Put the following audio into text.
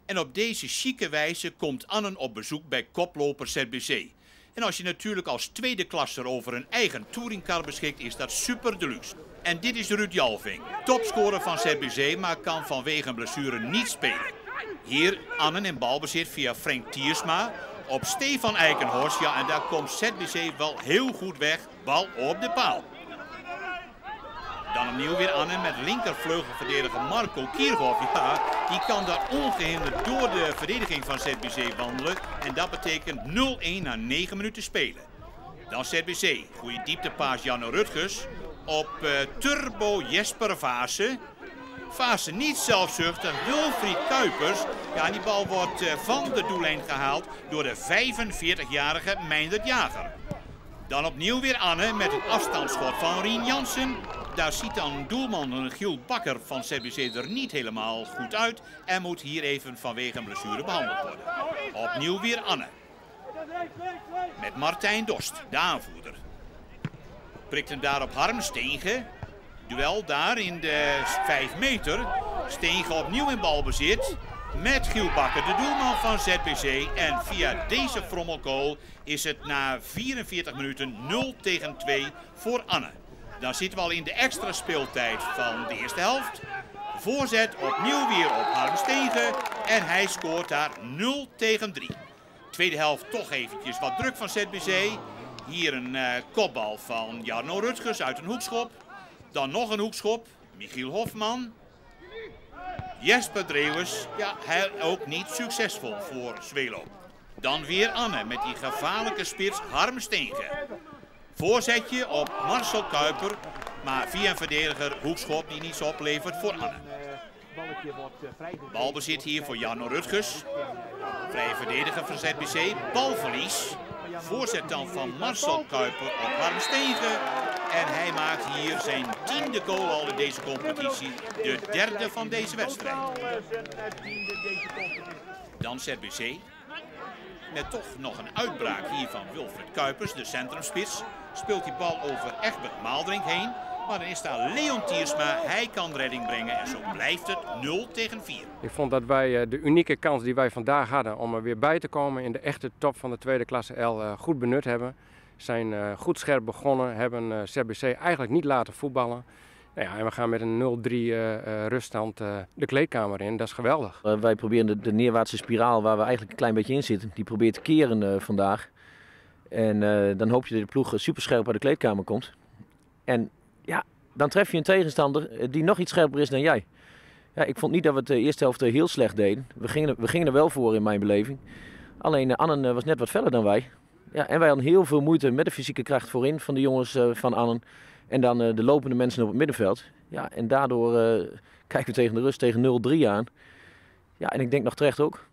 En op deze chique wijze komt Annen op bezoek bij koploper ZBC. En als je natuurlijk als tweede klasser over een eigen touringcar beschikt, is dat super deluxe. En dit is Ruud Jalving, topscorer van ZBC, maar kan vanwege een blessure niet spelen. Hier Annen in balbezit via Frank Tiersma op Stefan Eikenhorst. Ja, en daar komt ZBC wel heel goed weg, bal op de paal. Dan opnieuw weer Annen met linkervleugelverdediger Marco Kierhoff. Ja, die kan daar ongehinderd door de verdediging van ZBC wandelen. En dat betekent 0-1 na 9 minuten spelen. Dan ZBC. Goede dieptepaas Janne Rutgers op Turbo Jesper Vaassen. Vaassen niet zelfzuchtig, Wilfried Kuipers. Ja, en die bal wordt van de doellijn gehaald door de 45-jarige Meindert Jager. Dan opnieuw weer Anne met het afstandsschot van Rien Jansen. Daar ziet dan doelman Giel Bakker van ZBC er niet helemaal goed uit. En moet hier even vanwege een blessure behandeld worden. Opnieuw weer Anne. Met Martijn Dost, de aanvoerder. Prikt hem daar op Harm Steenge. Duel daar in de 5 meter. Steenge opnieuw in balbezit. Met Giel Bakker, de doelman van ZBC. En via deze frommelgoal is het na 44 minuten 0-2 voor Anne. Dan zitten we al in de extra speeltijd van de eerste helft. Voorzet opnieuw weer op Harm Steenge. En hij scoort daar 0-3. Tweede helft toch eventjes wat druk van ZBC. Hier een kopbal van Jarno Rutgers uit een hoekschop. Dan nog een hoekschop. Michiel Hofman. Jesper Dreeuwers. Ja, hij ook niet succesvol voor Zwelo. Dan weer Anne met die gevaarlijke spits Harm Steenge. Voorzetje op Marcel Kuiper. Maar via een verdediger hoekschop die niets oplevert voor Anne. Balbezit hier voor Jarno Rutgers. Vrije verdediger van ZBC. Balverlies. Voorzet dan van Marcel Kuiper op Harm Steenge. En hij maakt hier zijn 10e goal al in deze competitie. De 3e van deze wedstrijd. Dan ZBC. Met toch nog een uitbraak hier van Wilfried Kuipers, de centrumspits. Speelt die bal over Egbert Maaldrink heen. Maar dan is daar Leon Tiersma. Hij kan redding brengen en zo blijft het 0-4. Ik vond dat wij de unieke kans die wij vandaag hadden om er weer bij te komen in de echte top van de tweede klasse L goed benut hebben. Zijn goed scherp begonnen, hebben ZBC eigenlijk niet laten voetballen. Nou ja, en we gaan met een 0-3 ruststand de kleedkamer in. Dat is geweldig. Wij proberen de neerwaartse spiraal waar we eigenlijk een klein beetje in zitten, die proberen te keren vandaag. En dan hoop je dat de ploeg superscherp uit de kleedkamer komt. En ja, dan tref je een tegenstander die nog iets scherper is dan jij. Ja, ik vond niet dat we het de eerste helft heel slecht deden. We gingen er wel voor in mijn beleving. Alleen Annen was net wat feller dan wij. Ja, en wij hadden heel veel moeite met de fysieke kracht voorin van de jongens van Annen. En dan de lopende mensen op het middenveld. Ja, en daardoor kijken we tegen de rust tegen 0-3 aan. Ja, en ik denk nog terecht ook.